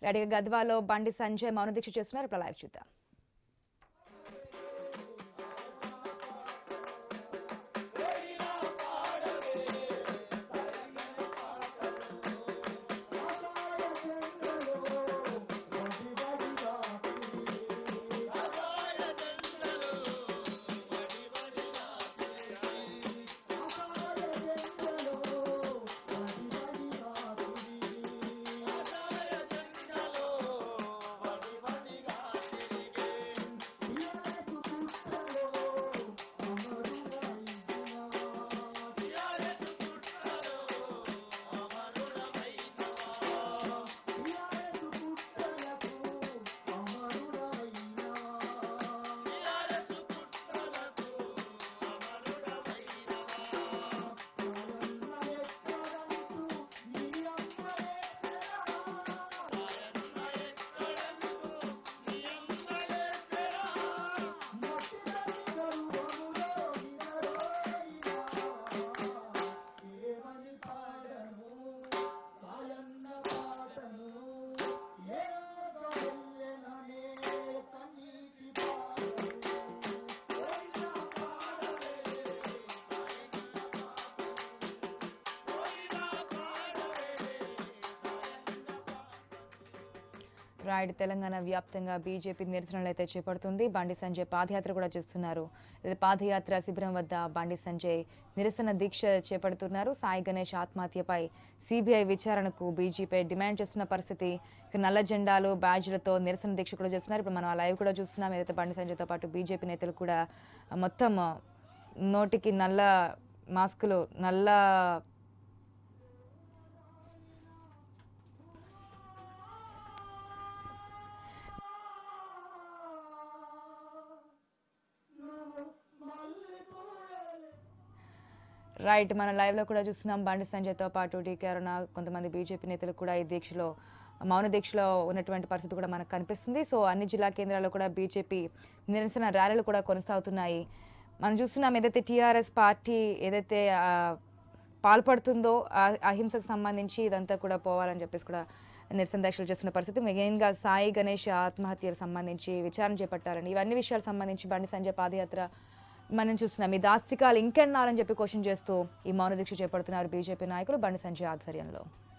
రెడీగా గద్వాలో బండి సంజయ్ మౌన దీక్ష చేస్తున్నారు. ఇప్పుడు లైవ్ చూద్దాం. రైట్ తెలంగాణ వ్యాప్తంగా బీజేపీ నిరసనలు అయితే చేపడుతుంది. బండి సంజయ్ పాదయాత్ర కూడా చేస్తున్నారు. పాదయాత్ర శిబిరం వద్ద బండి సంజయ్ నిరసన దీక్ష చేపడుతున్నారు. సాయి గణేష్ ఆత్మహత్యపై సిబిఐ విచారణకు బీజేపీ డిమాండ్ చేస్తున్న పరిస్థితి. నల్ల జెండాలు బ్యాడ్జ్లతో నిరసన దీక్ష కూడా చేస్తున్నారు. ఇప్పుడు మనం లైవ్ కూడా చూస్తున్నాం. ఏదైతే బండి సంజయ్తో పాటు బీజేపీ నేతలు కూడా మొత్తం నోటికి నల్ల మాస్కులు నల్ల రైట్ మన లైవ్లో కూడా చూస్తున్నాం. బండి సంజయ్తో పాటు డీకే అరుణ కొంతమంది బీజేపీ నేతలు కూడా ఈ దీక్షలో మౌన దీక్షలో ఉన్నటువంటి పరిస్థితి కూడా మనకు కనిపిస్తుంది. సో అన్ని జిల్లా కేంద్రాల్లో కూడా బీజేపీ నిరసన ర్యాలీలు కూడా కొనసాగుతున్నాయి. మనం చూస్తున్నాం ఏదైతే టీఆర్ఎస్ పార్టీ ఏదైతే పాల్పడుతుందో అహింసకు సంబంధించి ఇదంతా కూడా పోవాలని చెప్పేసి కూడా నిరసన దీక్షలు చేస్తున్న పరిస్థితి. మెయిన్గా సాయి గణేష్ ఆత్మహత్యలకు సంబంధించి విచారణ చేపట్టాలని ఇవన్నీ విషయాలకు సంబంధించి బండి సంజయ్ పాదయాత్ర మనం చూస్తున్నాం. ఈ దాష్టికాలు ఇంకెన్నాలని చెప్పి క్వశ్చన్ చేస్తూ ఈ మౌన దీక్ష చేపడుతున్నారు బీజేపీ నాయకులు బండి సంజయ్ ఆధ్వర్యంలో.